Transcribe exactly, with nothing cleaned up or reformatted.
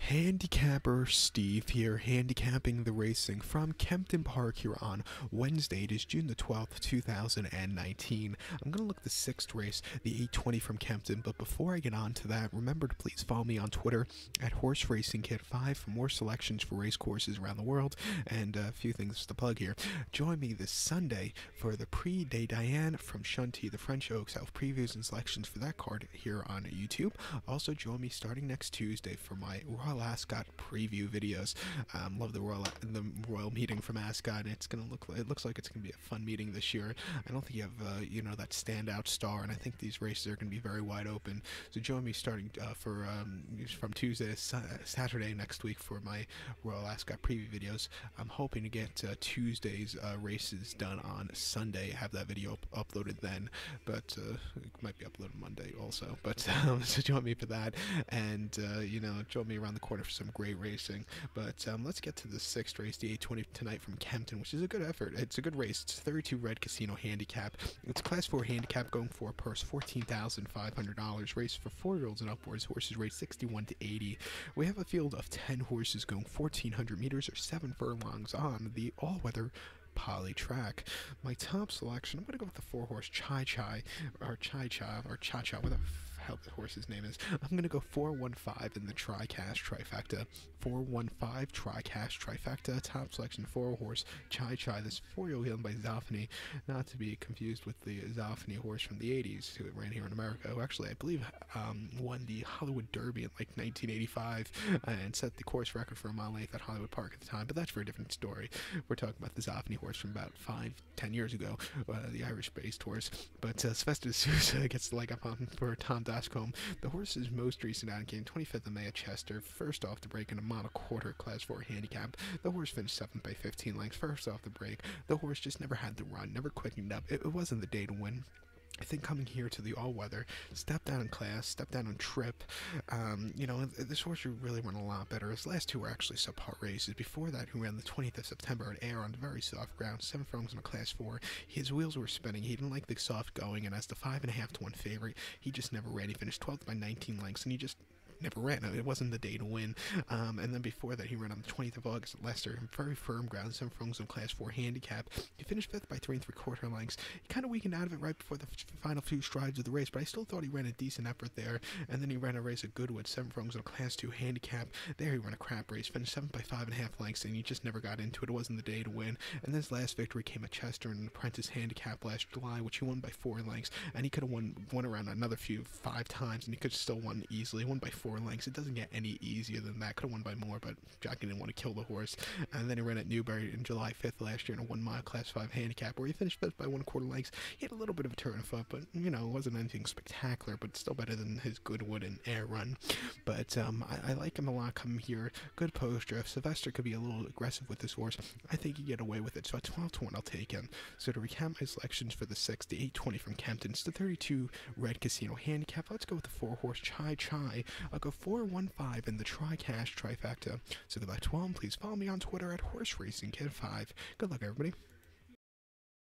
Handicapper Steve here, handicapping the racing from Kempton Park here on Wednesday. It is June the twelfth, two thousand nineteen. I'm going to look at the sixth race, the eight twenty from Kempton, but before I get on to that, remember to please follow me on Twitter at Horse Racing Kid five for more selections for race courses around the world, and a few things to plug here. Join me this Sunday for the Prix de Diane from Shunty, the French Oaks. I'll have previews and selections for that card here on YouTube. Also, join me starting next Tuesday for my Royal Ascot preview videos. Um, love the royal the royal meeting from Ascot. It's gonna look it looks like it's gonna be a fun meeting this year. I don't think you have uh, you know that standout star, and I think these races are gonna be very wide open. So join me starting uh, for um, from Tuesday to sa Saturday next week for my Royal Ascot preview videos. I'm hoping to get uh, Tuesday's uh, races done on Sunday. Have that video up uploaded then, but uh, it might be uploaded Monday also. But um, so join me for that, and uh, you know join me around the corner for some great racing. But um, let's get to the sixth race, the eight twenty tonight from Kempton, which is a good effort. It's a good race. It's thirty-two Red Casino handicap. It's class four handicap, going for a purse fourteen thousand five hundred dollars. Race for four-year-olds and upwards. Horses rate sixty-one to eighty. We have a field of ten horses going fourteen hundred meters or seven furlongs on the all-weather poly track. My top selection, I'm going to go with the four-horse Chai Chai, or Chai Chai, or Cha Cha, whatever the hell the horse's name is. I'm going to go four one five in the Tri-Cash Trifecta. four one five Tri-Cash Trifecta. Top selection, four-horse Chai Chai. This four-year-old owned by Zoffany, not to be confused with the Zoffany horse from the eighties who ran here in America, who actually, I believe, um, won the Hollywood Derby in like nineteen eighty-five uh, and set the course record for a mile length at Hollywood Park at the time, but that's for a different story. We're talking about the Zoffany horse from about five, ten years ago, uh, the Irish-based horse. But uh, Sylvester D'Souza gets the leg up on for Tom Dascombe. The horse's most recent outing, twenty-fifth of May at Chester, first off the break in a mile quarter class four handicap. The horse finished seventh by fifteen lengths, first off the break. The horse just never had the run, never quickened up. It, it wasn't the day to win. I think coming here to the all-weather, step down in class, step down on trip. Um, you know, this horse should really run a lot better. His last two were actually subpar races. Before that, he ran the twentieth of September at Air on very soft ground, seven furlongs in a class four. His wheels were spinning. He didn't like the soft going, and as the five and a half to one favorite, he just never ran. He finished twelfth by nineteen lengths, and he just never ran. It wasn't the day to win. Um, and then before that, he ran on the twentieth of August at Leicester, very firm ground, seven furlongs in class four handicap. He finished fifth by three and three quarter lengths. He kind of weakened out of it right before the final few strides of the race, but I still thought he ran a decent effort there. And then he ran a race at Goodwood, seven furlongs in a class two handicap. There he ran a crap race, finished seventh by five and a half lengths, and he just never got into it. It wasn't the day to win. And then his last victory came at Chester in an apprentice handicap last July, which he won by four lengths, and he could have won won around another few five times, and he could have still won easily. He won by four lengths. It doesn't get any easier than that. Could have won by more, but Jockey didn't want to kill the horse. And then he ran at Newbury in July fifth last year in a one mile class five handicap, where he finished fifth by one quarter lengths. He had a little bit of a turn of foot, but you know, it wasn't anything spectacular, but still better than his Goodwood and Air run. But um, I, I like him a lot coming here. Good poster. If Sylvester could be a little aggressive with this horse, I think he'd get away with it. So at twelve to one, I'll take him. So to recap my selections for the sixth, the eight twenty from Kempton, it's the thirty-two Red Casino handicap. Let's go with the four-horse Chai Chai. I'll go four one five in the Tri-Cash Trifecta. So goodbye to all. Please follow me on Twitter at Horse Racing Kid five. Good luck, everybody.